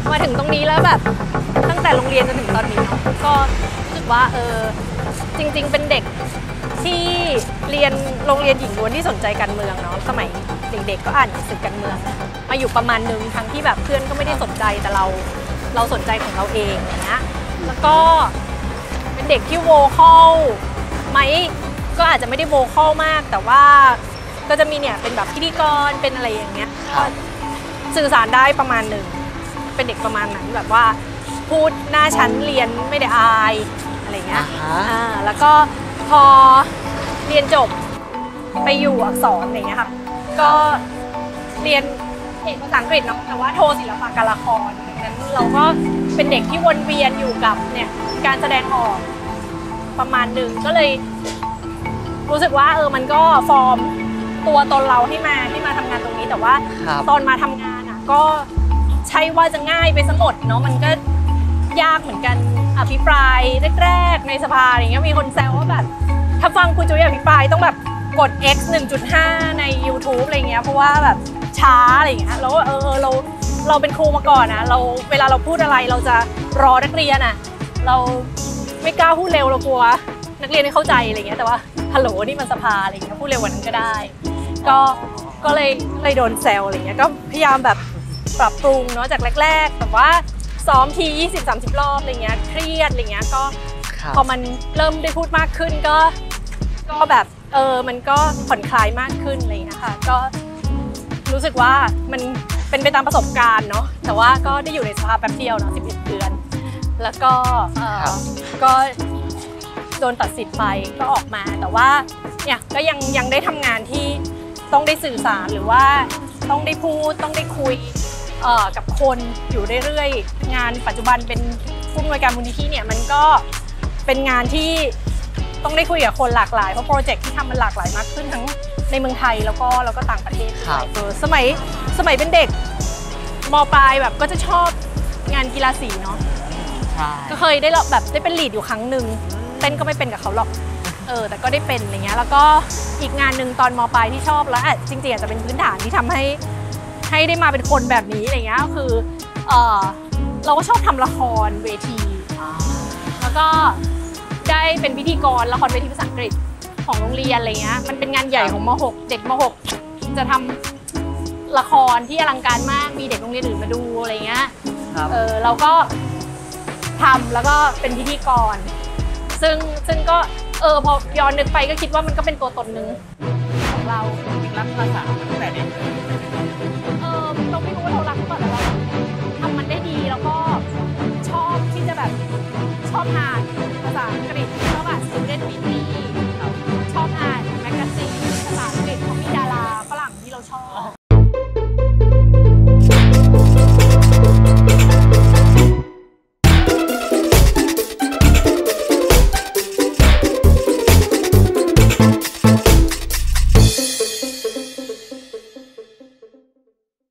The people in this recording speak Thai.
มาถึงตรงนี้แล้วแบบตั้งแต่โรงเรียนจนถึงตอนนี้เนาะก็รู้สึกว่าจริงๆเป็นเด็กที่เรียนโรงเรียนหญิงล้วนที่สนใจการเมืองเนาะสมัยเด็กๆก็อ่านหนังสือการเมืองมาอยู่ประมาณนึงทั้งที่แบบเพื่อนก็ไม่ได้สนใจแต่เราสนใจของเราเองอย่างเงี้ยแล้วก็เป็นเด็กที่โวคอลไหมก็อาจจะไม่ได้โวคอลมากแต่ว่าก็จะมีเนี่ยเป็นแบบพิธีกรเป็นอะไรอย่างเงี้ยสื่อสารได้ประมาณหนึ่งเป็นเด็กประมาณนั้นแบบว่าพูดหน้าชั้นเรียนไม่ได้อายอะไรเงี้ยแล้วก็พอเรียนจบไปอยู่อักษรอะไรเงี้ยค่ะก็เรียนเอกภาษาอังกฤษเนาะแต่ว่าโทศิลปะการละครดังนั้นเราก็เป็นเด็กที่วนเวียนอยู่กับเนี่ยการแสดงออกประมาณหนึ่งก็เลยรู้สึกว่ามันก็ฟอร์มตัวตนเราให้มาทำงานตรงนี้แต่ว่าตอนมาทำงานอ่ะก็ใช่ว่าจะง่ายไปซะหมดเนาะมันก็ยากเหมือนกันอภิปรายแรกๆในสภาอย่างเงี้ยมีคนแซวว่าแบบถ้าฟังคุณจุ๋ยอภิปรายต้องแบบกด X 1.5 ใน YouTube อะไรเงี้ยเพราะว่าแบบช้าอะไรเงี้ยแล้วเราเป็นครูมาก่อนนะเวลาเราพูดอะไรเราจะรอนักเรียนอ่ะเราไม่กล้าพูดเร็วเรากลัวนักเรียนไม่เข้าใจอะไรเงี้ยแต่ว่าฮัลโหลนี่มันสภาอะไรเงี้ยพูดเร็วกว่านั้นก็ได้ก็เลยโดนแซวอะไรเงี้ยก็พยายามแบบปรับปรุงเนาะจากแรกๆแต่ว่าซ้อมที 20-30 รอบอะไรเงี้ยเครียดอะไรเงี้ยก็พอมันเริ่มได้พูดมากขึ้นก็แบบมันก็ผ่อนคลายมากขึ้นอะไรเงี้ยค่ะก็รู้สึกว่ามันเป็นไปตามประสบการณ์เนาะแต่ว่าก็ได้อยู่ในสภาพแป๊บเดียวเนาะ11 เดือนแล้วก็โดนตัดสิทธิ์ไปก็ออกมาแต่ว่าเนี่ยก็ยังได้ทำงานที่ต้องได้สื่อสารหรือว่าต้องได้พูดต้องได้คุยกับคนอยู่เรื่อยๆงานปัจจุบันเป็นผู้อำนวยการมูลนิธิเนี่ยมันก็เป็นงานที่ต้องได้คุยกับคนหลากหลายเพราะโปรเจกต์ที่ทำมันหลากหลายมากขึ้นทั้งในเมืองไทยแล้วก็ต่างประเทศสมัยเป็นเด็กม.ปลายแบบก็จะชอบงานกีฬาสีเนาะก็เคยได้แบบได้เป็นลีดอยู่ครั้งหนึ่งเต้นก็ไม่เป็นกับเขาหรอกแต่ก็ได้เป็นอะไรเงี้ยแล้วก็อีกงานหนึ่งตอนม.ปลายที่ชอบแล้วจริงๆอาจจะเป็นพื้นฐานที่ทำให้ได้มาเป็นคนแบบนี้อะไรเงี้ยก็คือเราก็ชอบทำละครเวทีแล้วก็ได้เป็นพิธีกรละครเวทีภาษาอังกฤษของโรงเรียนอะไรเงี้ยมันเป็นงานใหญ่ของม.6 เด็กม.6 จะทำละครที่อลังการมากมีเด็กโรงเรียนอื่นมาดูอะไรเงี้ยเราก็ทำแล้วก็เป็นพิธีกรซึ่งก็พอย้อนนึกไปก็คิดว่ามันก็เป็นตัวตนหนึ่งของเราจริงๆรักภาษาตั้งแต่เด็ก